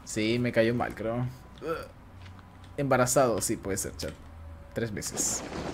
Sí, me cayó mal, creo. Embarazado, sí, puede ser, chat. 3 meses.